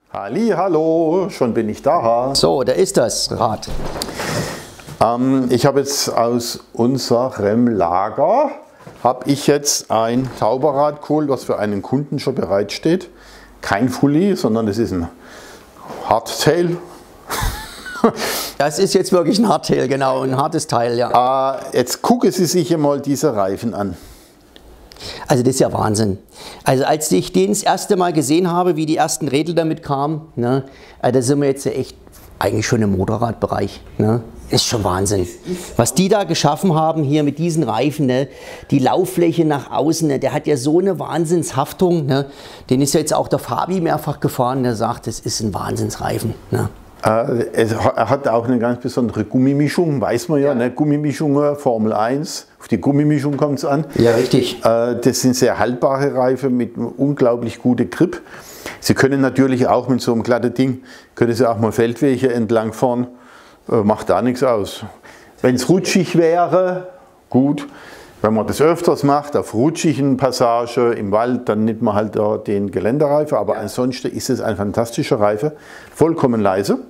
Halli, hallo, schon bin ich da. So, da ist das Rad. Ich habe jetzt aus unserem Lager ein Tauberrad geholt, was für einen Kunden schon bereitsteht. Kein Fully, sondern es ist ein Hardtail. Das ist jetzt wirklich ein Hardtail, genau, ein hartes Teil, ja. Jetzt gucken Sie sich mal diese Reifen an. Also das ist ja Wahnsinn. Also als ich den das erste Mal gesehen habe, wie die ersten Räder damit kamen, ne, da sind wir jetzt ja echt eigentlich schon im Motorradbereich. Ne? Ist schon Wahnsinn. Was die da geschaffen haben hier mit diesen Reifen, ne? Die Lauffläche nach außen, ne? Der hat ja so eine Wahnsinnshaftung. Ne? Den ist jetzt auch der Fabi mehrfach gefahren, der sagt, das ist ein Wahnsinnsreifen. Ne? Er hat auch eine ganz besondere Gummimischung, weiß man ja, ne? Gummimischungen, Formel 1, auf die Gummimischung kommt es an. Ja, richtig. Das sind sehr haltbare Reifen mit unglaublich gutem Grip. Sie können natürlich auch mit so einem glatten Ding, können Sie auch mal Feldwege entlang fahren, macht da nichts aus. Wenn es rutschig wäre, gut. Wenn man das öfters macht, auf rutschigen Passagen im Wald, dann nimmt man halt den Geländereifen. Aber ansonsten ist es ein fantastischer Reifen, vollkommen leise,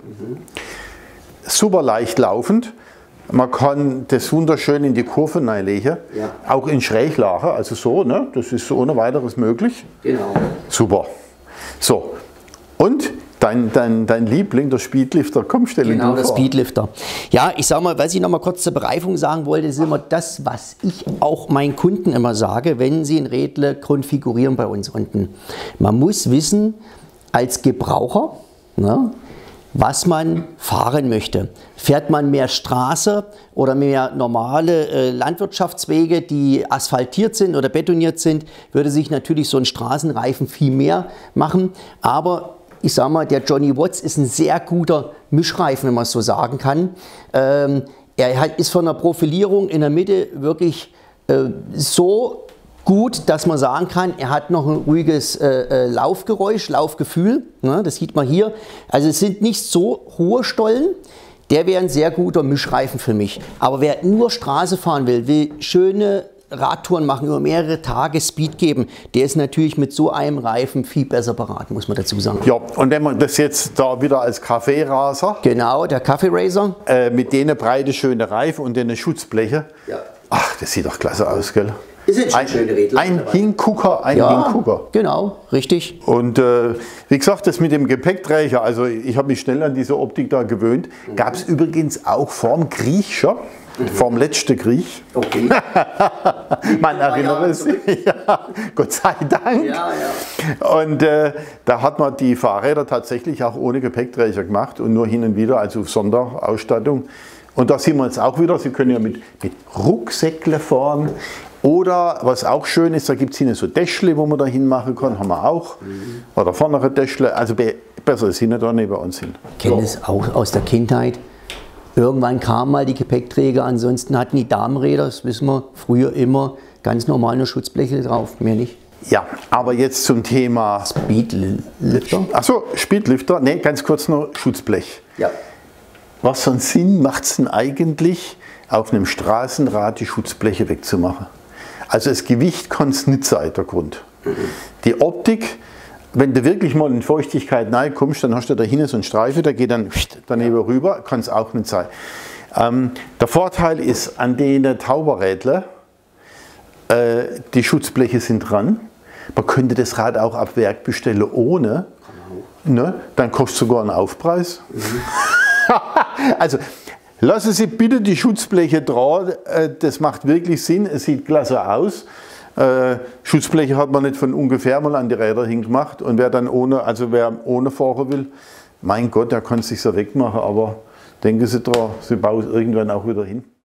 super leicht laufend. Man kann das wunderschön in die Kurve reinlegen, auch in Schräglage, also so, ne? Das ist so ohne weiteres möglich. Genau. Super. So, und dein Liebling, der Speedlifter, komm, stell ihn Genau, vor. der Speedlifter. Ja, ich sag mal, was ich noch mal kurz zur Bereifung sagen wollte, ist immer das, was ich auch meinen Kunden immer sage, wenn sie ein Rädle konfigurieren bei uns unten. Man muss wissen, als Gebraucher, ne, was man fahren möchte. Fährt man mehr Straße oder mehr normale Landwirtschaftswege, die asphaltiert sind oder betoniert sind, würde sich natürlich so ein Straßenreifen viel mehr machen. Aber ich sage mal, der Johnny Watts ist ein sehr guter Mischreifen, wenn man es so sagen kann. Er ist von der Profilierung in der Mitte wirklich so gut, dass man sagen kann, er hat noch ein ruhiges Laufgeräusch, Laufgefühl. Ne, das sieht man hier. Also es sind nicht so hohe Stollen. Der wäre ein sehr guter Mischreifen für mich. Aber wer nur Straße fahren will schöne Radtouren machen, über mehrere Tage Speed geben, der ist natürlich mit so einem Reifen viel besser beraten, muss man dazu sagen. Ja, und wenn man das jetzt da wieder als Kaffeeraser, genau, der Kaffee-Racer, mit denen breite, schöene Reifen und den Schutzbleche, ach, das sieht doch klasse aus, gell? Ist ein schöne Rädler. Ein Hingucker, Hingucker. Genau, richtig. Und wie gesagt, das mit dem Gepäckträger, also ich habe mich schnell an diese Optik da gewöhnt, gab es übrigens auch vorm Krieg schon. Vom letzten Krieg. Okay. Man erinnert sich. Ja, Gott sei Dank. Ja, ja. Und da hat man die Fahrräder tatsächlich auch ohne Gepäckträger gemacht und nur hin und wieder, also Sonderausstattung. Und da sehen wir jetzt auch wieder, Sie können ja mit Rucksäckle fahren. Oder was auch schön ist, da gibt es hinten so Täschle, wo man da hin machen kann, haben wir auch. Oder vorne Täschle, also besser ist hinten da neben uns hin. Ich kenne es auch aus der Kindheit. Irgendwann kamen mal die Gepäckträger, ansonsten hatten die Damenräder, das wissen wir, früher immer ganz normal eine Schutzbleche drauf, mehr nicht. Ja, aber jetzt zum Thema Speedlifter. Achso, Speedlifter, ne, ganz kurz noch Schutzblech. Ja. Was für einen Sinn macht es denn eigentlich, auf einem Straßenrad die Schutzbleche wegzumachen? Also das Gewicht kann es nicht sein, der Grund. Die Optik, wenn du wirklich mal in Feuchtigkeit nahe kommst, dann hast du da hinten so einen Streifen, der geht dann daneben rüber, kann es auch nicht sein. Der Vorteil ist an den Tauberrädle, die Schutzbleche sind dran. Man könnte das Rad auch ab Werk bestellen ohne, ne? Dann kostet sogar einen Aufpreis. Also lassen Sie bitte die Schutzbleche dran, das macht wirklich Sinn, es sieht klasse aus. Schutzbleche hat man nicht von ungefähr mal an die Räder hingemacht und wer ohne fahren will, mein Gott, der kann es sich so wegmachen, aber denken Sie dran, Sie bauen es irgendwann auch wieder hin.